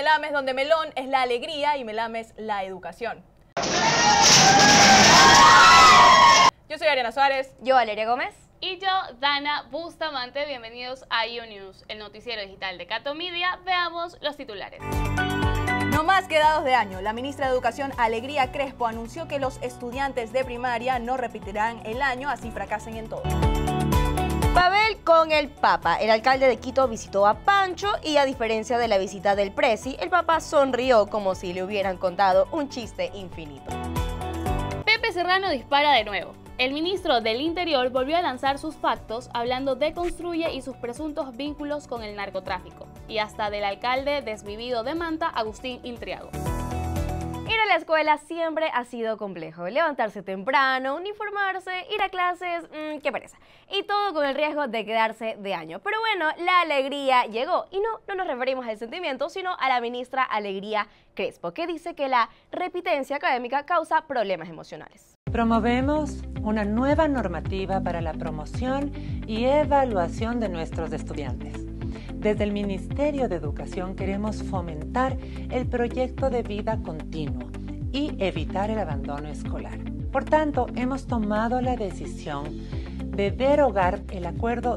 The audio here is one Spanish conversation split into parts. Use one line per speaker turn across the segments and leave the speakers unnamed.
Melames, donde Melón es la alegría y Melames la educación. Yo soy Ariana Suárez.
Yo, Valeria Gómez.
Y yo, Dana Bustamante. Bienvenidos a IOnews, el noticiero digital de Cato Media. Veamos los titulares.
No más quedados de año. La ministra de Educación, Alegría Crespo, anunció que los estudiantes de primaria no repetirán el año, así fracasen en todo.
Pavel con el Papa. El alcalde de Quito visitó a Pancho y, a diferencia de la visita del Presi, el Papa sonrió como si le hubieran contado un chiste infinito.
Pepe Serrano dispara de nuevo. El ministro del Interior volvió a lanzar sus factos hablando de Construye y sus presuntos vínculos con el narcotráfico, y hasta del alcalde desvivido de Manta, Agustín Intriago.
Ir a la escuela siempre ha sido complejo. Levantarse temprano, uniformarse, ir a clases, qué pereza. Y todo con el riesgo de quedarse de año. Pero bueno, la alegría llegó. Y no nos referimos al sentimiento, sino a la ministra Alegría Crespo, que dice que la repitencia académica causa problemas emocionales.
Promovemos una nueva normativa para la promoción y evaluación de nuestros estudiantes. Desde el Ministerio de Educación queremos fomentar el proyecto de vida continuo y evitar el abandono escolar. Por tanto, hemos tomado la decisión de derogar el Acuerdo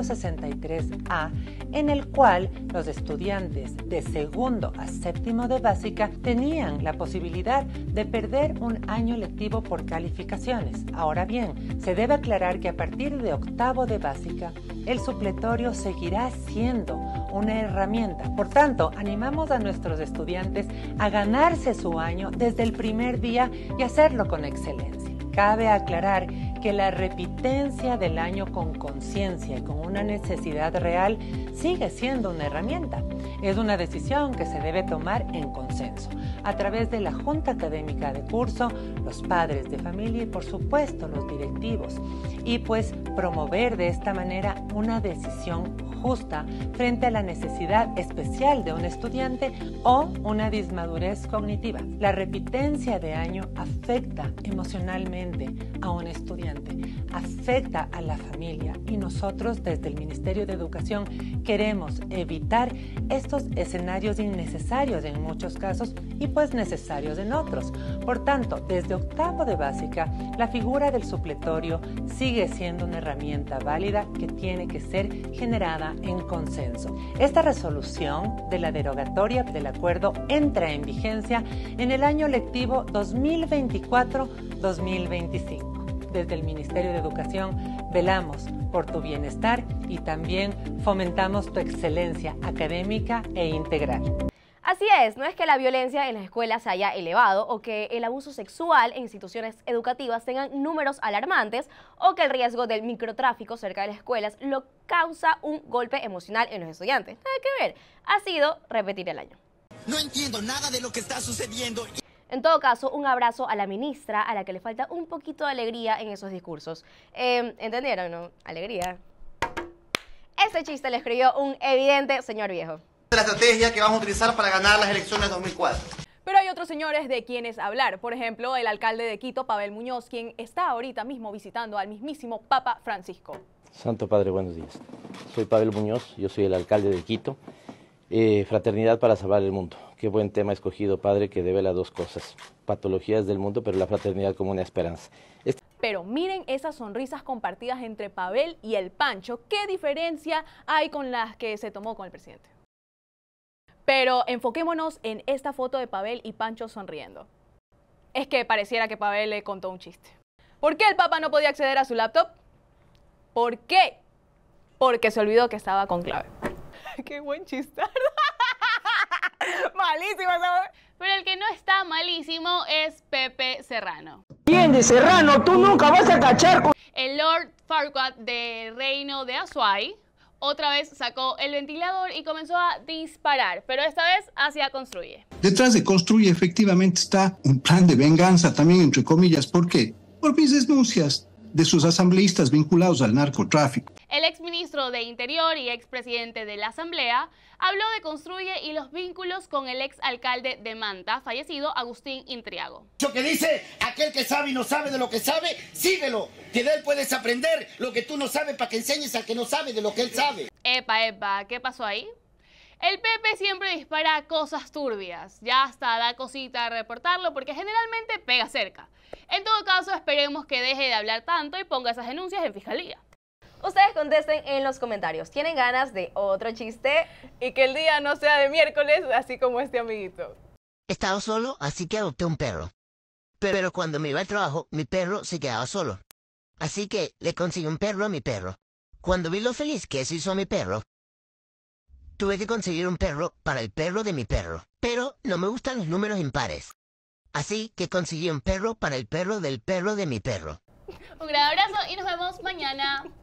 063A, en el cual los estudiantes de segundo a séptimo de básica tenían la posibilidad de perder un año lectivo por calificaciones. Ahora bien, se debe aclarar que a partir de octavo de básica, el supletorio seguirá siendo una herramienta. Por tanto, animamos a nuestros estudiantes a ganarse su año desde el primer día y hacerlo con excelencia. Cabe aclarar que la repitencia del año con conciencia y con una necesidad real sigue siendo una herramienta. Es una decisión que se debe tomar en consenso, a través de la Junta Académica de Curso, los padres de familia y, por supuesto, los directivos. Y pues promover de esta manera una decisión justa frente a la necesidad especial de un estudiante o una dismadurez cognitiva. La repitencia de año afecta emocionalmente a un estudiante, afecta a la familia, y nosotros desde el Ministerio de Educación queremos evitar estos escenarios innecesarios en muchos casos y pues necesarios en otros. Por tanto, desde octavo de básica, la figura del supletorio sigue siendo una herramienta válida que tiene que ser generada en consenso. Esta resolución de la derogatoria del acuerdo entra en vigencia en el año lectivo 2024-2025. Desde el Ministerio de Educación velamos por tu bienestar y también fomentamos tu excelencia académica e integral.
Así es, no es que la violencia en las escuelas se haya elevado o que el abuso sexual en instituciones educativas tengan números alarmantes o que el riesgo del microtráfico cerca de las escuelas lo causa un golpe emocional en los estudiantes. Nada que ver, ha sido repetir el año.
No entiendo nada de lo que está sucediendo.
En todo caso, un abrazo a la ministra, a la que le falta un poquito de alegría en esos discursos. ¿Entendieron, no? Alegría. Ese chiste le escribió un evidente señor viejo.
La estrategia que vamos a utilizar para ganar las elecciones 2004.
Pero hay otros señores de quienes hablar. Por ejemplo, el alcalde de Quito, Pavel Muñoz, quien está ahorita mismo visitando al mismísimo Papa Francisco.
Santo Padre, buenos días. Soy Pavel Muñoz, yo soy el alcalde de Quito. Fraternidad para salvar el mundo. Qué buen tema escogido, padre, que devela dos cosas: patologías del mundo, pero la fraternidad como una esperanza.
Pero miren esas sonrisas compartidas entre Pavel y el Pancho. ¿Qué diferencia hay con las que se tomó con el presidente? Pero enfoquémonos en esta foto de Pavel y Pancho sonriendo. Es que pareciera que Pavel le contó un chiste. ¿Por qué el Papa no podía acceder a su laptop? ¿Por qué? Porque se olvidó que estaba con clave. ¡Qué buen chiste! Malísimo esa.
Pero el que no está malísimo es Pepe Serrano.
Bien, de Serrano, tú nunca vas a cachar con...
El Lord Farquaad del reino de Azuay otra vez sacó el ventilador y comenzó a disparar, pero esta vez hacia Construye.
Detrás de Construye efectivamente está un plan de venganza también, entre comillas. ¿Por qué? Por mis denuncias de sus asambleístas vinculados al narcotráfico.
El exministro de Interior y expresidente de la Asamblea habló de Construye y los vínculos con el exalcalde de Manta, fallecido Agustín Intriago.
Lo que dice aquel que sabe y no sabe de lo que sabe, síguelo, que de él puedes aprender lo que tú no sabes para que enseñes al que no sabe de lo que él sabe.
Epa, ¿qué pasó ahí? El Pepe siempre dispara cosas turbias, ya hasta da cosita reportarlo porque generalmente pega cerca. En todo caso, esperemos que deje de hablar tanto y ponga esas denuncias en fiscalía.
Ustedes contesten en los comentarios. ¿Tienen ganas de otro chiste?
Y que el día no sea de miércoles, así como este amiguito.
Estaba solo, así que adopté un perro. Pero cuando me iba al trabajo, mi perro se quedaba solo. Así que le conseguí un perro a mi perro. Cuando vi lo feliz que eso hizo a mi perro, tuve que conseguir un perro para el perro de mi perro. Pero no me gustan los números impares. Así que conseguí un perro para el perro del perro de mi perro.
Un gran abrazo y nos vemos mañana.